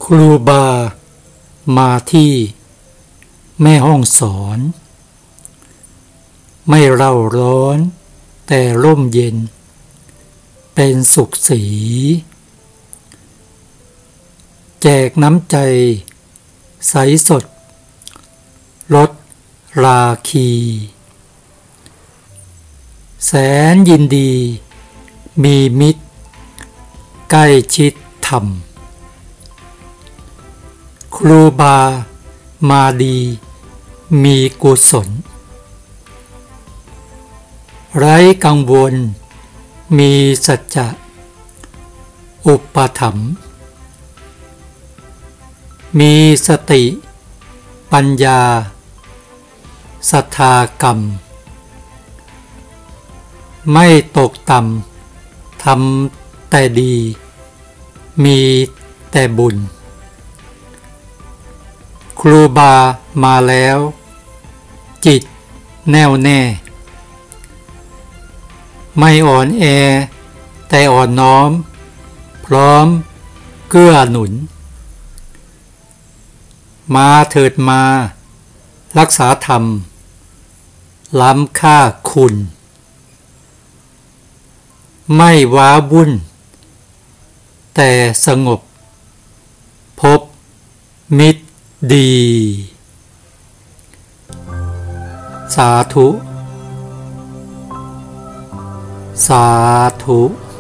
ครูบามาที่แม่ห้องสอนไม่เร่าร้อนแต่ร่มเย็นเป็นสุขสีแจกน้ำใจใสสดลดราคีแสนยินดีมีมิตรใกล้ชิดธรรมครูบามาดีมีกุศลไร้กังวลมีสัจจะอุปถัมภ์มีสติปัญญาศรัทธากรรมไม่ตกต่ำทำแต่ดีมีแต่บุญครูบามาแล้วจิตแน่วแน่ไม่อ่อนแอแต่อ่อนน้อมพร้อมเกื้อหนุนมาเถิดมารักษาธรรมล้ำค่าคุณไม่ว้าวุ่นแต่สงบพบมิตรดีสาธุสาธุ